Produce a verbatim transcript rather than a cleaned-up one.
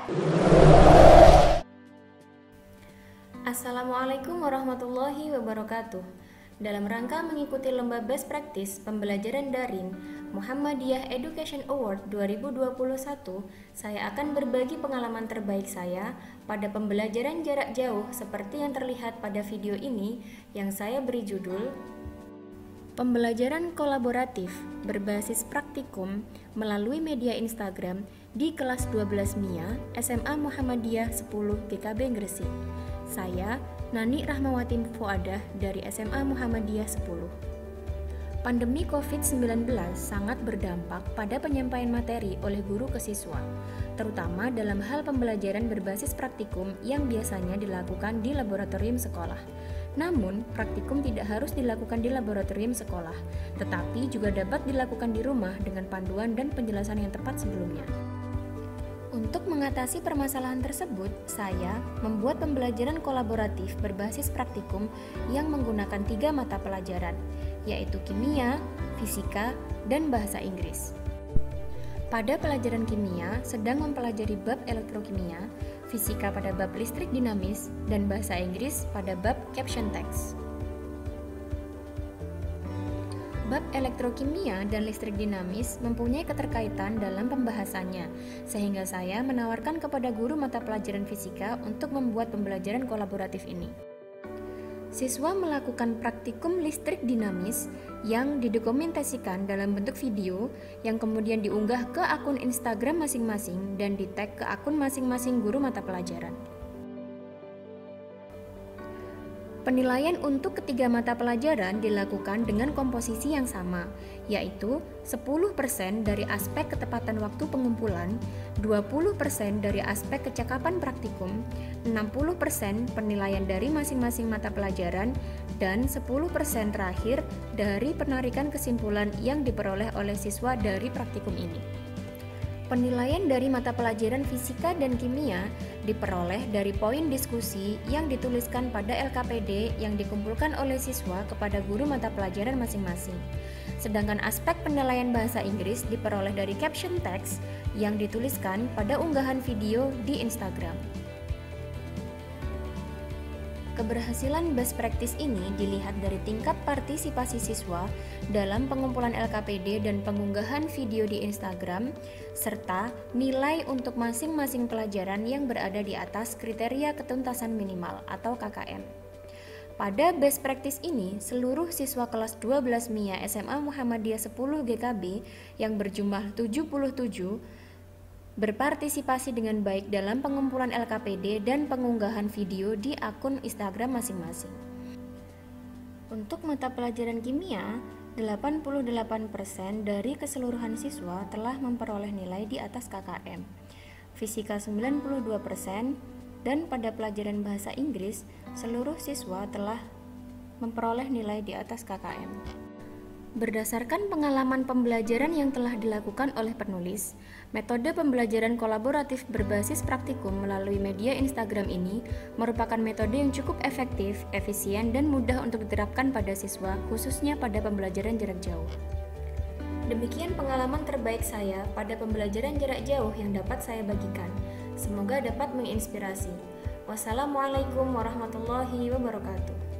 Assalamualaikum warahmatullahi wabarakatuh. Dalam rangka mengikuti lomba Best Practice Pembelajaran Daring Muhammadiyah Education Award dua ribu dua puluh satu, saya akan berbagi pengalaman terbaik saya pada pembelajaran jarak jauh seperti yang terlihat pada video ini yang saya beri judul Pembelajaran Kolaboratif Berbasis Praktikum Melalui Media Instagram di kelas dua belas M I A S M A Muhammadiyah sepuluh G K B Gresik. Saya, Nani Rahmawati Fuadah dari S M A Muhammadiyah sepuluh. Pandemi covid sembilan belas sangat berdampak pada penyampaian materi oleh guru ke siswa, terutama dalam hal pembelajaran berbasis praktikum yang biasanya dilakukan di laboratorium sekolah. Namun, praktikum tidak harus dilakukan di laboratorium sekolah, tetapi juga dapat dilakukan di rumah dengan panduan dan penjelasan yang tepat sebelumnya. Untuk mengatasi permasalahan tersebut, saya membuat pembelajaran kolaboratif berbasis praktikum yang menggunakan tiga mata pelajaran, yaitu kimia, fisika, dan bahasa Inggris. Pada pelajaran kimia, sedang mempelajari bab elektrokimia, fisika pada bab listrik dinamis, dan bahasa Inggris pada bab caption text. Bab elektrokimia dan listrik dinamis mempunyai keterkaitan dalam pembahasannya, sehingga saya menawarkan kepada guru mata pelajaran fisika untuk membuat pembelajaran kolaboratif ini. Siswa melakukan praktikum listrik dinamis yang didokumentasikan dalam bentuk video yang kemudian diunggah ke akun Instagram masing-masing dan di-tag ke akun masing-masing guru mata pelajaran. Penilaian untuk ketiga mata pelajaran dilakukan dengan komposisi yang sama, yaitu sepuluh persen dari aspek ketepatan waktu pengumpulan, dua puluh persen dari aspek kecakapan praktikum, enam puluh persen penilaian dari masing-masing mata pelajaran, dan sepuluh persen terakhir dari penarikan kesimpulan yang diperoleh oleh siswa dari praktikum ini. Penilaian dari mata pelajaran fisika dan kimia diperoleh dari poin diskusi yang dituliskan pada L K P D yang dikumpulkan oleh siswa kepada guru mata pelajaran masing-masing. Sedangkan aspek penilaian bahasa Inggris diperoleh dari caption text yang dituliskan pada unggahan video di Instagram. Keberhasilan best practice ini dilihat dari tingkat partisipasi siswa dalam pengumpulan L K P D dan pengunggahan video di Instagram, serta nilai untuk masing-masing pelajaran yang berada di atas kriteria ketuntasan minimal atau K K M. Pada best practice ini, seluruh siswa kelas dua belas M I A S M A Muhammadiyah sepuluh G K B yang berjumlah tujuh puluh tujuh berpartisipasi dengan baik dalam pengumpulan L K P D dan pengunggahan video di akun Instagram masing-masing. Untuk mata pelajaran kimia, delapan puluh delapan persen dari keseluruhan siswa telah memperoleh nilai di atas K K M, fisika sembilan puluh dua persen, dan pada pelajaran bahasa Inggris, seluruh siswa telah memperoleh nilai di atas K K M. Berdasarkan pengalaman pembelajaran yang telah dilakukan oleh penulis, metode pembelajaran kolaboratif berbasis praktikum melalui media Instagram ini merupakan metode yang cukup efektif, efisien, dan mudah untuk diterapkan pada siswa, khususnya pada pembelajaran jarak jauh. Demikian pengalaman terbaik saya pada pembelajaran jarak jauh yang dapat saya bagikan. Semoga dapat menginspirasi. Wassalamualaikum warahmatullahi wabarakatuh.